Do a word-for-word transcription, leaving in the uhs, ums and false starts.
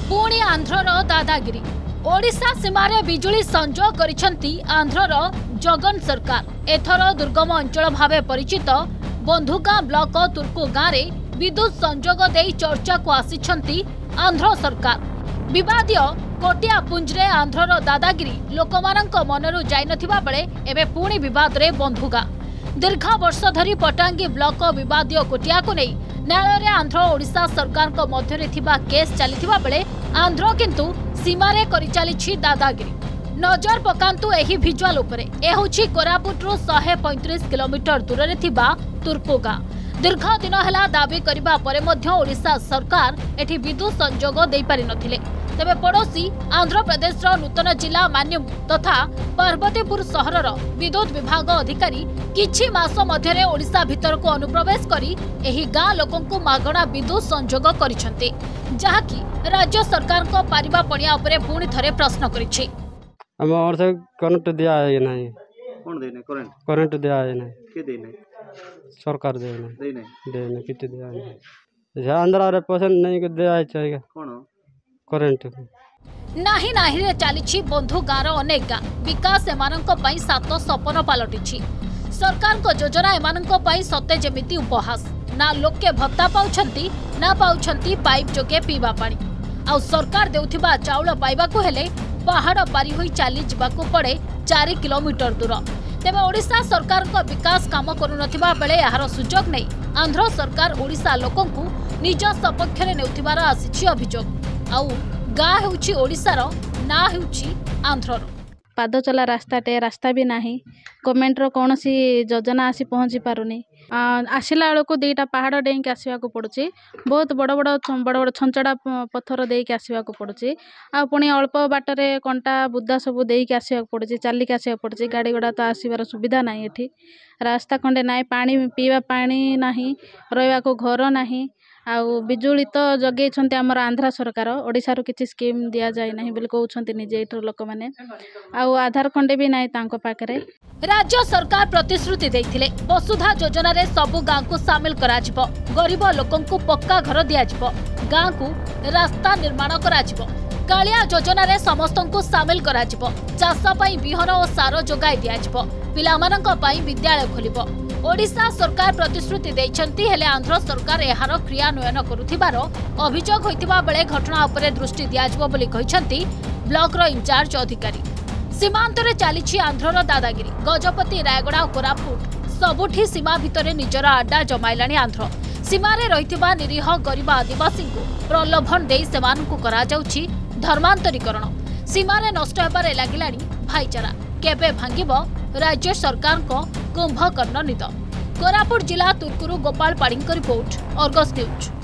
पुणी आंध्रर दादागिरी ओडिशा सीमारे बिजुली संजोग करिसेंती आंध्रर जगन सरकार। एथर दुर्गम अंचल भावे परिचित बंधुगां ब्लॉक तुर्कु गाँव में विद्युत संजोग दे चर्चा को आसिछंती आंध्र सरकार। विवादीय कोटिया पुंजरे आंध्रर दादागिरी लोकमानंक मनरु जाई नथिबा बेले एबे पुणी विवाद रे बंधुगां। दीर्घ वर्ष धरी पटांगी ब्लॉक विवादीय कोटिया को नहीं न्यायालय रे आंध्र ओडिशा सरकार को मध्य थिबा केस चलीथिबा बेले आंध्र किंतु सीमारे करि चलीछि दादागिरी। नजर पकांतु एही भिजुआल उपरे ए होछि कोरापुटरु एक सौ पैंतीस किलोमीटर दूर रे थिबा तुर्कु गाँ। दीर्घ दिन हेला दाबी करिबा परे मध्य ओडिशा सरकार एठी विद्युत संजोग देई पारि नथिले। तेबे पड़ोशी आंध्र प्रदेश नूतन जिला मान्यम तथा पार्वतीपुर सहरर विद्युत विभाग अधिकारी किछि मास मध्यरे ओडिशा भितर को अनुप्रवेश करी एही गाँ लोकंकु मागणा विद्युत संजोग करिसेंती, जाहाकि राज्य सरकार को पारिबा पड़िया उपरे पुणी थरे प्रश्न करिछि। हम और से कनेक्ट दिया है नहीं कौन देने करंट करंट दिया है नहीं के देने सरकार दे नहीं देने देने कितने दिया नहीं जहां अंदर आ रहे पसंद नहीं के दिया चाहिए कौन करंट नाही नाही रे चालीछि बंधु गाँर अनेक गाँ विकास एमानंक पई सात सपन पालटिछि। सरकार को योजना एमानंक पई सते जेमिति उपहास। ना लोके भत्ता पाउछंती ना पाउछंती पाइप जोगे पीवा पानी। आ सरकार देउथिबा चाउल पाइबाकू हेले पहाड़ पारी होई चाली जिबाकू पड़े चार किलोमीटर दूर। तेबे ओडिशा सरकार को विकास काम करू नथिबा बेले यार सुजोग नै आंध्र सरकार ओडिशा लोकंकु निज सपक्ष रे नेउथिबार आसिछि अभियोग। आउ गाँ हेउछि ओडिशार ना हेउछि आंध्रर। पाद चला रास्ताटे रास्ता भी नाही गवर्नमेंट रो कोनोसी योजना आसी पहुँची पारुनी। आसिला बेलू दुईटा पहाड़ डेईक आसवाक पड़ुछि बहुत बड़ बड़ बड़ बड़ छंचड़ा पत्थर देके आसवाक पड़ुछि। आ पुणी अल्प बाटरे कंटा बुदा सब देके आसवाक पड़ुछि चालिक आसवाक पड़ुछि। गाड़ी घोड़ा तो आसबार सुविधा नाही एठी रास्ता खंडे नाही पानी पीवा पानी नाही रहिबाको घर नाही। आउ बिजुली तो जगै छन्ते हमर आंध्र सरकार ओडिसा रो किछि स्कीम दिया जाय नाही बोली कहउछन्ते निजे एठर लोक माने। आउ आधार खंडे भी नाही तांको पाकरे। राज्य सरकार प्रतिश्रुति देथिले वसुधा योजना रे सबु गाँ को शामिल करा जिवो। गरीब लोकंकु पक्का घर दिया जिवो। गाँ को रास्ता निर्माण करा जिवो। कालिया योजना रे समस्तंकु शामिल करा जिवो। चाष पई बिहन और सार जोगाई दिया जिवो। पिलामानंक पई विद्यालय खोलिबो। ओडिशा सरकार प्रतिश्रुति देइछन्ती हेले आंध्र सरकार एहार क्रियान्वयन करुथिबार अभियोग होइतिबा बेले घटना उपरे दृष्टि दिया जिवो बोली कहिछन्ती ब्लॉक रो इंचार्ज अधिकारी। सीमांतरे चालीछि आंध्रर दादागिरी। गजपति रायगड़ा और कोरापुट सबुठी सीमा भितरे निजर आड्डा जमाइलाणी आंध्र। सीमारे रहितिबा निरीह गरीब आदिवासी को प्रलोभन देई सेमानकु करा जाउछि धर्मांतरीकरण। सीमारे नष्ट हेबारे लागिलाणी भाईचारा। केबे भांगिबो राज्य सरकार को कुंभकर्ण निद। कोरापुट जिला तुर्कुरु गोपाल पाड़ींक रिपोर्ट अर्गस न्यूज।